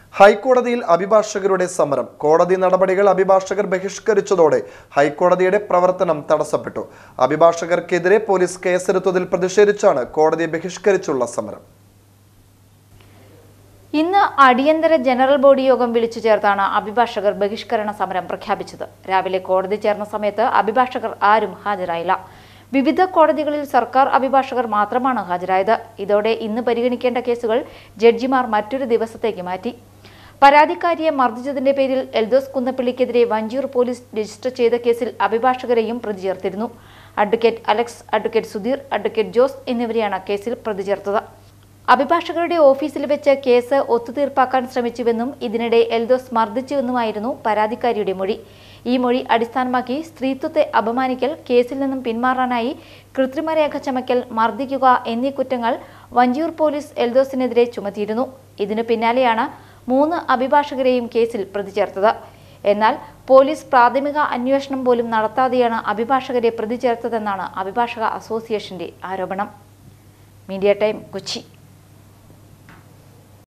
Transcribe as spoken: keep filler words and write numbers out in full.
ഹൈക്കോടതിയിൽ അഭിഭാഷകരുടെ സമരം. കോടതി നടപടികൾ അഭിഭാഷകർ ബഹിഷ്കരിച്ചതോടെ ഹൈക്കോടതിയുടെ പ്രവർത്തനം തടസ്സപ്പെട്ടു. അഭിഭാഷകർക്കെതിരെ പോലീസ് കേസെടുത്തതിൽ പ്രതിഷേധിച്ചാണ് കോടതി ബഹിഷ്കരിച്ചുള്ള സമരം. ഇന്ന് അടിയന്തര ജനറൽ ബോഡി യോഗം വിളിച്ചു ചേർത്താണ് അഭിഭാഷകർ ബഹിഷ്കരണ സമരം പ്രഖ്യാപിച്ചത്. രാവിലെ കോടതി ചേർന്ന സമയത്ത് അഭിഭാഷകർ ആരും ഹാജരായില്ല. വിവിധ കോടതികളിൽ സർക്കാർ അഭിഭാഷകർ മാത്രമാണ് ഹാജരായത്. ഇതോടെ ഇന്ന് പരിഗണിക്കേണ്ട കേസുകൾ ജഡ്ജിമാർ മറ്റൊരു ദിവസത്തേക്ക് മാറ്റി. പരാതിക്കാരിയെ മർദ്ദിച്ചതിന്റെ പേരിൽ എൽദോസ് കുന്നപ്പള്ളിക്കെതിരെ വഞ്ചിയൂർ പോലീസ് രജിസ്റ്റർ ചെയ്ത കേസിൽ അഭിഭാഷകരെയും പ്രതി ചേർത്തിരുന്നു. Advocate Alex, advocate Sudheer, advocate Jose എന്നിവരെയാണ് കേസിൽ പ്രതി ചേർത്തത്. അഭിഭാഷകരുടെ ഓഫീസിൽ വെച്ച് കേസ് ഒത്തുതീർപ്പാക്കാൻ ശ്രമിച്ചുവെന്നും ഇതിനിടെ എൽദോസ് മർദ്ദിച്ചുവെന്നുമായിരുന്നു പരാതിക്കാരിയുടെ മൊഴി. ഈ മൊഴി അടിസ്ഥാനമാക്കി സ്ത്രീത്വത്തെ അപമാനിക്കൽ, കേസിൽ നിന്നും പിന്മാറാനായി കൃത്രിമരേഖ ചമയ്ക്കൽ, മർദ്ദിക്കുക എന്നീ കുറ്റങ്ങൾ വഞ്ചിയൂർ പോലീസ് എൽദോസിനെതിരെ ചുമത്തിയിരുന്നു. ഇതിനു പിന്നാലെയാണ് മൂന്ന് അഭിഭാഷകരെയും കേസിൽ പ്രതി ചേർത്തത്. എന്നാൽ പോലീസ് പ്രാഥമിക അന്വേഷണം പോലും നടത്താതെയാണ് അഭിഭാഷകരെ പ്രതി ചേർത്തതെന്നാണ് അഭിഭാഷക അസോസിയേഷന്റെ ആരോപണം. Media time, Kochi.